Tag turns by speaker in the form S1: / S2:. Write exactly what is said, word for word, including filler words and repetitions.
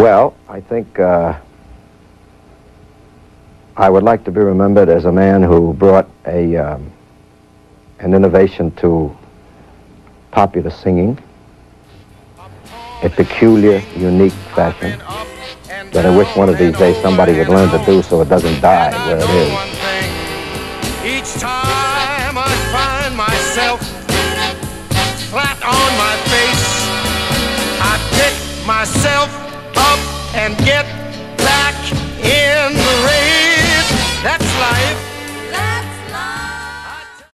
S1: Well, I think uh, I would like to be remembered as a man who brought a um, an innovation to popular singing, a peculiar, unique fashion that I wish one of these days somebody would learn to do so it doesn't die where it is. Each time